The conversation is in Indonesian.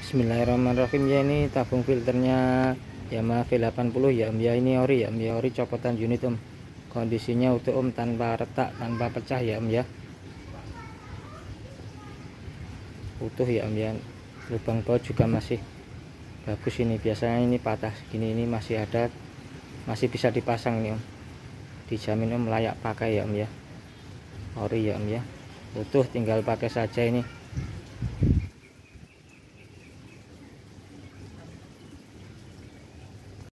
Bismillahirrahmanirrahim ya, ini tabung filternya Yamaha V80 ya Om ya. Ini ori ya Om ya, ori copotan unit Om. Kondisinya utuh Om, tanpa retak, tanpa pecah ya Om ya. Utuh ya Om ya. Lubang baut juga masih bagus ini. Biasanya ini patah segini, ini masih ada, masih bisa dipasang nih Om. Dijamin Om layak pakai ya Om ya. Ori ya Om ya. Utuh, tinggal pakai saja ini.